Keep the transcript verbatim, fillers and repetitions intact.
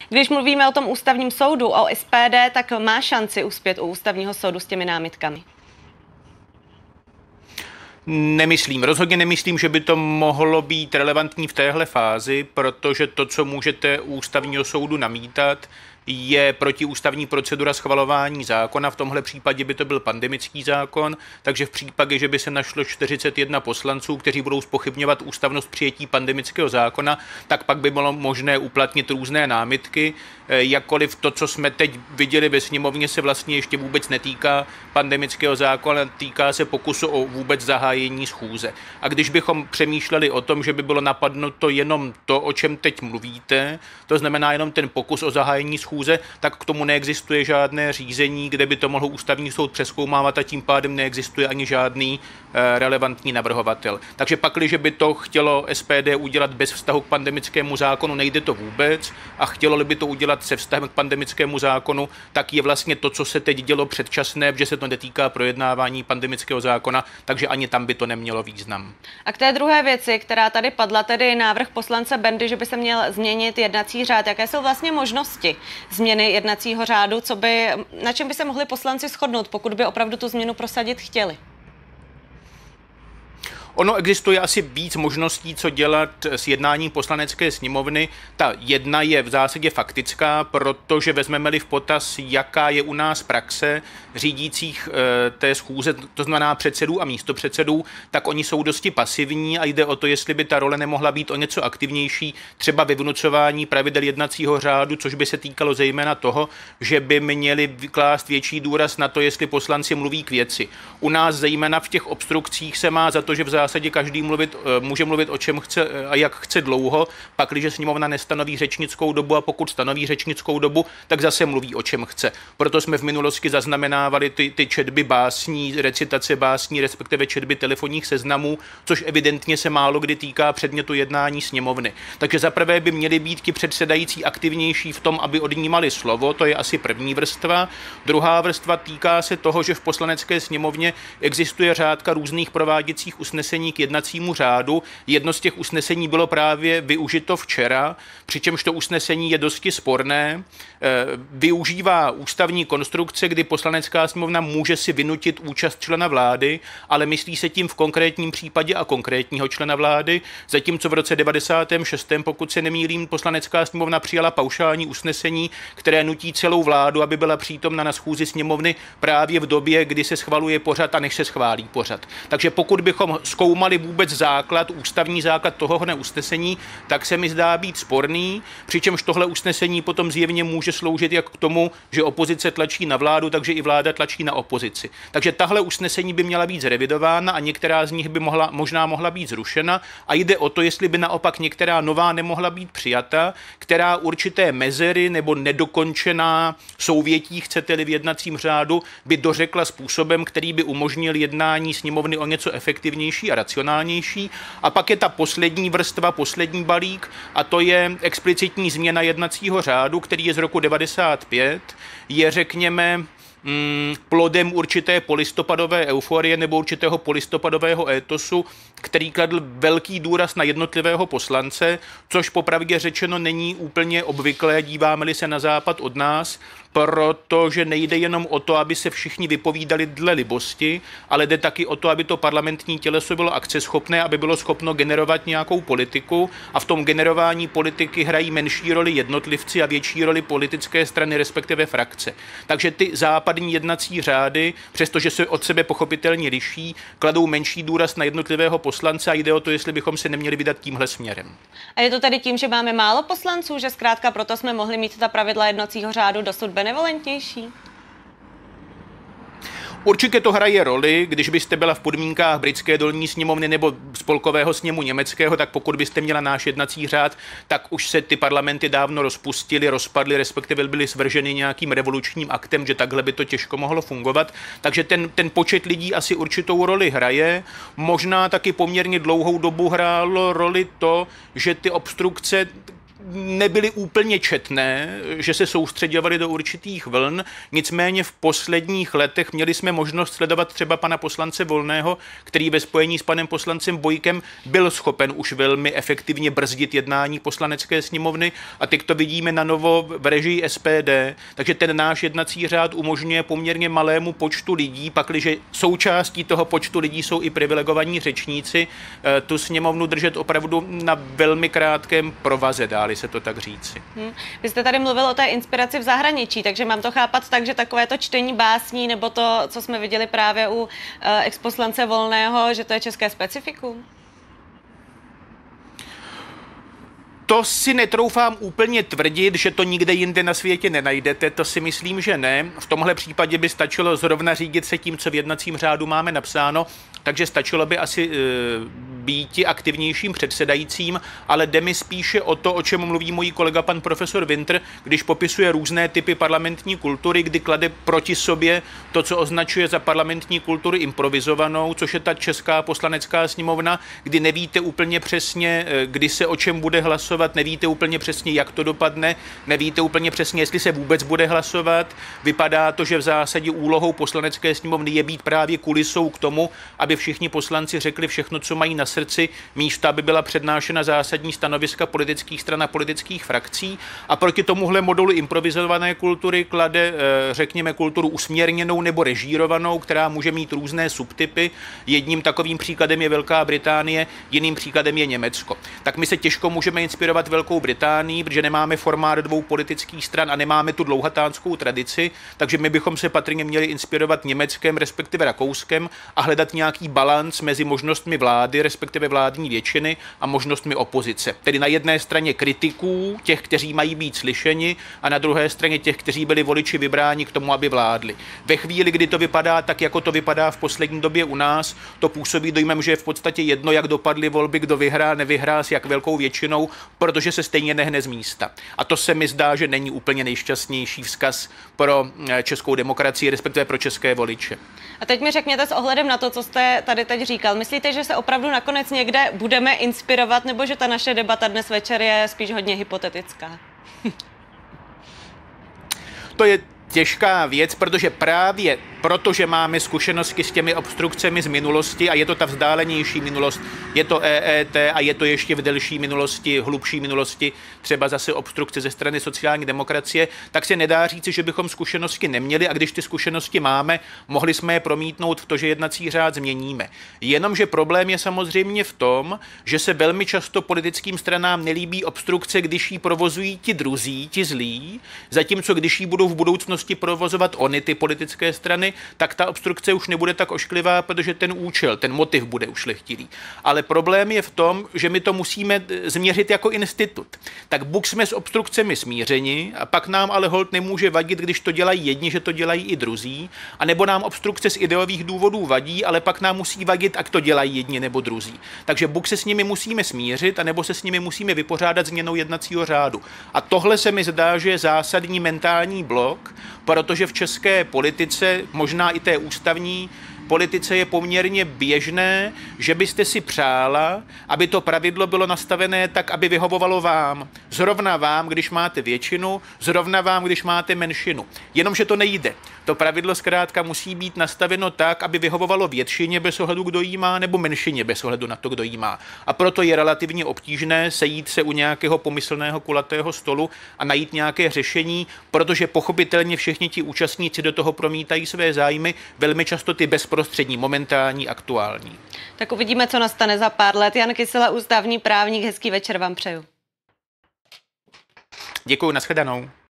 Když mluvíme o tom ústavním soudu, o S P D, tak má šanci uspět u ústavního soudu s těmi námitkami? Nemyslím, rozhodně nemyslím, že by to mohlo být relevantní v téhle fázi, protože to, co můžete u ústavního soudu namítat, je protiústavní procedura schvalování zákona. V tomhle případě by to byl pandemický zákon, takže v případě, že by se našlo čtyřicet jedna poslanců, kteří budou zpochybňovat ústavnost přijetí pandemického zákona, tak pak by bylo možné uplatnit různé námitky, jakkoliv to, co jsme teď viděli ve sněmovně, se vlastně ještě vůbec netýká pandemického zákona, týká se pokusu o vůbec zahájení schůze. A když bychom přemýšleli o tom, že by bylo napadnuto jenom to, o čem teď mluvíte, to znamená jenom ten pokus o zahájení schůze, schůze, tak k tomu neexistuje žádné řízení, kde by to mohl ústavní soud přezkoumávat a tím pádem neexistuje ani žádný e, relevantní navrhovatel. Takže pakliže by to chtělo S P D udělat bez vztahu k pandemickému zákonu, nejde to vůbec, a chtělo by to udělat se vztahem k pandemickému zákonu, tak je vlastně to, co se teď dělo předčasné, že se to netýká projednávání pandemického zákona, takže ani tam by to nemělo význam. A k té druhé věci, která tady padla, tedy návrh poslance Bendy, že by se měl změnit jednací řád. Jaké jsou vlastně možnosti změny jednacího řádu, co by, na čem by se mohli poslanci shodnout, pokud by opravdu tu změnu prosadit chtěli? Ono existuje asi víc možností, co dělat s jednáním poslanecké sněmovny. Ta jedna je v zásadě faktická, protože vezmeme-li v potaz, jaká je u nás praxe řídících e, té schůze, to znamená předsedů a místopředsedů, tak oni jsou dosti pasivní a jde o to, jestli by ta role nemohla být o něco aktivnější, třeba ve vnucování pravidel jednacího řádu, což by se týkalo zejména toho, že by měli klást větší důraz na to, jestli poslanci mluví k věci. U nás zejména v těch obstrukcích se má za to, že v zásadě každý mluvit, může mluvit o čem chce a jak chce dlouho, pak když sněmovna nestanoví řečnickou dobu a pokud stanoví řečnickou dobu, tak zase mluví o čem chce. Proto jsme v minulosti zaznamenávali ty, ty četby básní, recitace básní, respektive četby telefonních seznamů, což evidentně se málo kdy týká předmětu jednání sněmovny. Takže zaprvé by měli být ti předsedající aktivnější v tom, aby odnímali slovo, to je asi první vrstva. Druhá vrstva týká se toho, že v poslanecké sněmovně existuje řádka různých prováděcích usnesení k jednacímu řádu. Jedno z těch usnesení bylo právě využito včera, přičemž to usnesení je dosti sporné. Využívá ústavní konstrukce, kdy poslanecká sněmovna může si vynutit účast člena vlády, ale myslí se tím v konkrétním případě a konkrétního člena vlády, zatímco v roce devadesátém šestém, pokud se nemýlím, poslanecká sněmovna přijala paušální usnesení, které nutí celou vládu, aby byla přítomna na schůzi sněmovny právě v době, kdy se schvaluje pořad a než se schválí pořad. Takže pokud bychom zkoumali vůbec základ, ústavní základ tohohle usnesení, tak se mi zdá být sporný, přičemž tohle usnesení potom zjevně může sloužit jak k tomu, že opozice tlačí na vládu, takže i vláda tlačí na opozici. Takže tahle usnesení by měla být zrevidována a některá z nich by mohla, možná mohla být zrušena a jde o to, jestli by naopak některá nová nemohla být přijata, která určité mezery nebo nedokončená souvětí, chcete-li v jednacím řádu, by dořekla způsobem, který by umožnil jednání sněmovny o něco efektivnější a racionálnější. A pak je ta poslední vrstva, poslední balík, a to je explicitní změna jednacího řádu, který je z roku devadesát pět, je, řekněme, Mm, plodem určité polistopadové euforie nebo určitého polistopadového étosu, který kladl velký důraz na jednotlivého poslance, což popravdě řečeno není úplně obvyklé, díváme-li se na západ od nás, protože nejde jenom o to, aby se všichni vypovídali dle libosti, ale jde taky o to, aby to parlamentní těleso bylo akceschopné, aby bylo schopno generovat nějakou politiku a v tom generování politiky hrají menší roli jednotlivci a větší roli politické strany, respektive frakce. Takže ty západní jednací řády, přestože se od sebe pochopitelně liší, kladou menší důraz na jednotlivého poslance a jde o to, jestli bychom se neměli vydat tímhle směrem. A je to tedy tím, že máme málo poslanců, že zkrátka proto jsme mohli mít ta pravidla jednacího řádu dosud benevolentnější? Určitě to hraje roli, když byste byla v podmínkách britské dolní sněmovny nebo spolkového sněmu německého, tak pokud byste měla náš jednací řád, tak už se ty parlamenty dávno rozpustily, rozpadly, respektive byly svrženy nějakým revolučním aktem, že takhle by to těžko mohlo fungovat. Takže ten, ten počet lidí asi určitou roli hraje. Možná taky poměrně dlouhou dobu hrálo roli to, že ty obstrukce nebyly úplně četné, že se soustředěvaly do určitých vln, nicméně v posledních letech měli jsme možnost sledovat třeba pana poslance Volného, který ve spojení s panem poslancem Bojkem byl schopen už velmi efektivně brzdit jednání poslanecké sněmovny a teď to vidíme na novo v režii S P D, takže ten náš jednací řád umožňuje poměrně malému počtu lidí, pakliže součástí toho počtu lidí jsou i privilegovaní řečníci, tu sněmovnu držet opravdu na velmi krátkém provaze, dáli se to tak říci. Hmm. Vy jste tady mluvil o té inspiraci v zahraničí, takže mám to chápat tak, že takové to čtení básní nebo to, co jsme viděli právě u uh, exposlance Volného, že to je české specifikum? To si netroufám úplně tvrdit, že to nikde jinde na světě nenajdete, to si myslím, že ne. V tomhle případě by stačilo zrovna řídit se tím, co v jednacím řádu máme napsáno, takže stačilo by asi e, býti aktivnějším předsedajícím, ale jde mi spíše o to, o čem mluví můj kolega pan profesor Winter, když popisuje různé typy parlamentní kultury, kdy klade proti sobě to, co označuje za parlamentní kulturu improvizovanou, což je ta česká poslanecká sněmovna, kdy nevíte úplně přesně, kdy se o čem bude hlasovat, nevíte úplně přesně, jak to dopadne, nevíte úplně přesně, jestli se vůbec bude hlasovat. Vypadá to, že v zásadě úlohou poslanecké sněmovny je být právě kulisou k tomu, aby všichni poslanci řekli všechno, co mají na srdci, místo aby byla přednášena zásadní stanoviska politických stran a politických frakcí. A proti tomuhle modulu improvizované kultury klade, řekněme, kulturu usměrněnou nebo režírovanou, která může mít různé subtypy. Jedním takovým příkladem je Velká Británie, jiným příkladem je Německo. Tak my se těžko můžeme inspirovat Velkou Británii, protože nemáme formát dvou politických stran a nemáme tu dlouhatánskou tradici, takže my bychom se patrně měli inspirovat Německem, respektive Rakouskem a hledat nějaký balanc mezi možnostmi vlády, respektive vládní většiny a možnostmi opozice. Tedy na jedné straně kritiků, těch, kteří mají být slyšeni, a na druhé straně těch, kteří byli voliči vybráni k tomu, aby vládli. Ve chvíli, kdy to vypadá tak, jako to vypadá v poslední době u nás, to působí dojmem, že je v podstatě jedno, jak dopadly volby, kdo vyhrá, nevyhrá, s jak velkou většinou, protože se stejně nehne z místa. A to se mi zdá, že není úplně nejšťastnější vzkaz pro českou demokracii, respektive pro české voliče. A teď mi řekněte s ohledem na to, co jste tady teď říkal, myslíte, že se opravdu nakonec někde budeme inspirovat, nebo že ta naše debata dnes večer je spíš hodně hypotetická? To je těžká věc, protože právě protože máme zkušenosti s těmi obstrukcemi z minulosti a je to ta vzdálenější minulost, je to E E T a je to ještě v delší minulosti, hlubší minulosti, třeba zase obstrukce ze strany sociální demokracie, tak se nedá říci, že bychom zkušenosti neměli a když ty zkušenosti máme, mohli jsme je promítnout v to, že jednací řád změníme. Jenomže problém je samozřejmě v tom, že se velmi často politickým stranám nelíbí obstrukce, když ji provozují ti druzí, ti zlí, zatímco když ji budou v budoucnosti provozovat oni, ty politické strany, tak ta obstrukce už nebude tak ošklivá, protože ten účel, ten motiv bude ušlechtilý. Ale problém je v tom, že my to musíme změřit jako institut. Tak buď jsme s obstrukcemi smířeni, a pak nám ale holt nemůže vadit, když to dělají jedni, že to dělají i druzí, anebo nám obstrukce z ideových důvodů vadí, ale pak nám musí vadit, ať to dělají jedni nebo druzí. Takže buď se s nimi musíme smířit, anebo se s nimi musíme vypořádat změnou jednacího řádu. A tohle se mi zdá, že je zásadní mentální blok, protože v české politice, možná i té ústavní politice je poměrně běžné, že byste si přála, aby to pravidlo bylo nastavené tak, aby vyhovovalo vám. Zrovna vám, když máte většinu, zrovna vám, když máte menšinu. Jenomže to nejde. To pravidlo zkrátka musí být nastaveno tak, aby vyhovovalo většině bez ohledu, kdo jí má, nebo menšině bez ohledu na to, kdo jí má. A proto je relativně obtížné sejít se u nějakého pomyslného kulatého stolu a najít nějaké řešení, protože pochopitelně všichni ti účastníci do toho promítají své zájmy, velmi často ty bezprostřední, momentální, aktuální. Tak uvidíme, co nastane za pár let. Jan Kysela, ústavní právník, hezký večer vám přeju. Děkuji, nashledanou.